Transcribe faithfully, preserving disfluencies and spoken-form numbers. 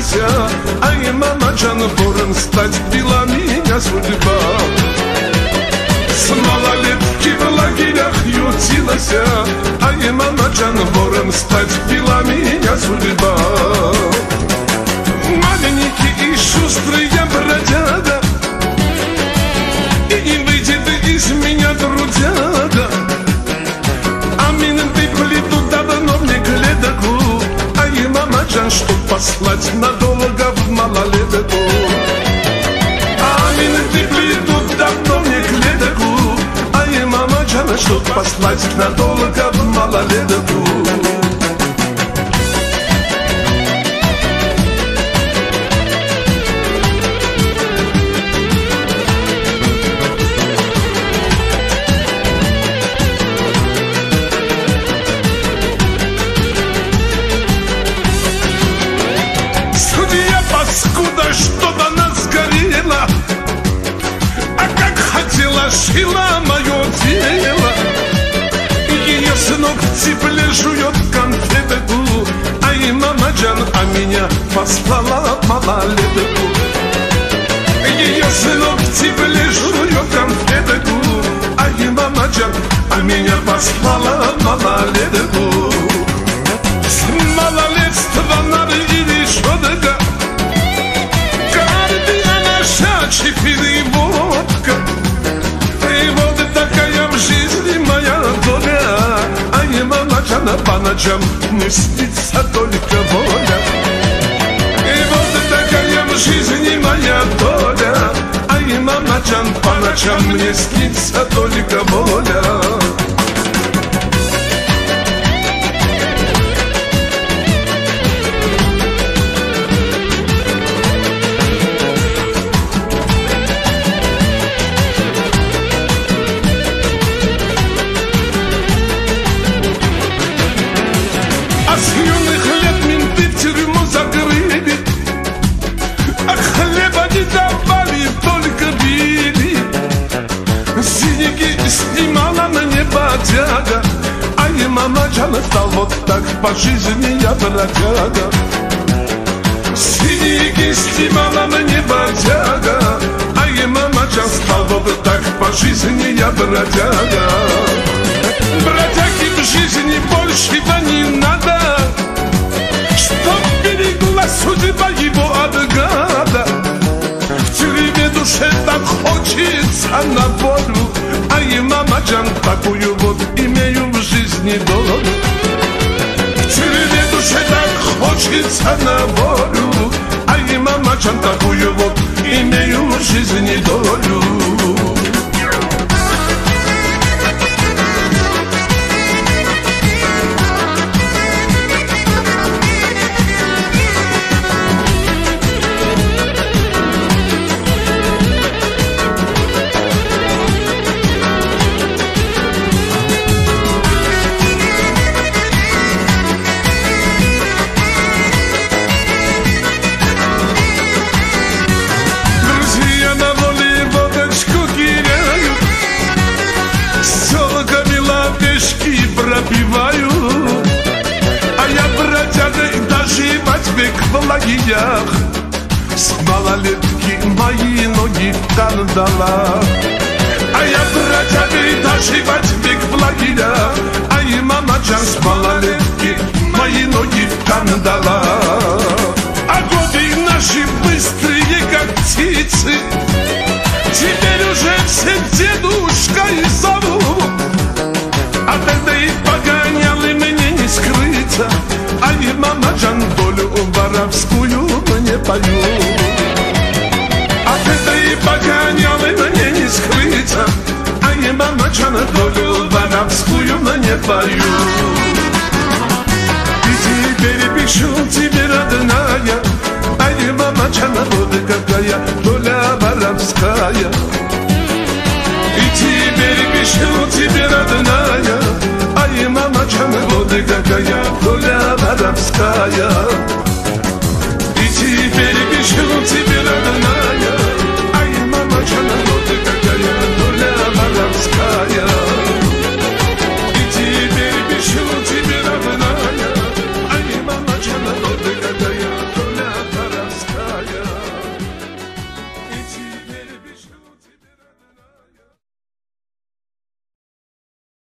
Ай, мама Джан, вором стать била меня судьба. С малолетки в лагерях ютилась, ай, мама Джан, вором стать била меня судьба. Маленький и шустрый я бродяга, и не выйдет из меня трудяга. А минуты плету давно мне гледаку, ай, мама Джан, чтоб послать надолго в малолетку. А минуты плету давно мне гледаку, ай, мама Джан, чтоб послать надолго в малолетку. Скуда что-то нас горело, а как хотела, шила мое дело. Ее сынок в тепле жует конфетку, ай, мама Джан, а меня послала малолетку. Ее сынок в тепле жует конфетку, ай, мама Джан, а меня послала малолетку. С малолетства надо или что-то, чипины и водка, и вот такая в жизни моя доля. Ай, мама Джан, по ночам мне снится только воля. И вот такая в жизни моя доля. Ай, мама Джан, по ночам мне снится только воля. Дядя, ай, мама Джан, стал вот так по жизни я бродяга. Синяки снимала мне бодяга, ай, мама Джан, стал вот так по жизни я бродяга. Бродяги в жизни больше да не надо, чтоб берегла судьба его от гада. В тюрьме душе так хочется на волю, ай, мама Джан, такую вот имею в жизни долю. В тюрьме душе так хочется на волю, ай, мама Джан, такую вот имею в жизни долю. Пропиваю, а я бродяга и доживать век в лагерях. С малолетки мои ноги в кандалах. А я бродяга и доживать век в лагерях. Ай, мама Джан, с малолетки мои ноги в кандалах. А годы наши быстрые, как птицы, теперь уже все дедушкой зовут. А тогда и погоняли мне не скрыться, ай, мама Джан, долю воровскую мне поют. А тогда и погоняли мне не скрыться, ай, мама Джан, долю воровскую мне поют. И теперь пишу тебе, родная, ай, мама Джан, вот какая доля воровская. И теперь пишу тебе, родная, ай, мама Джан, вот какая доля воровская. И теперь пишу тебе, родная,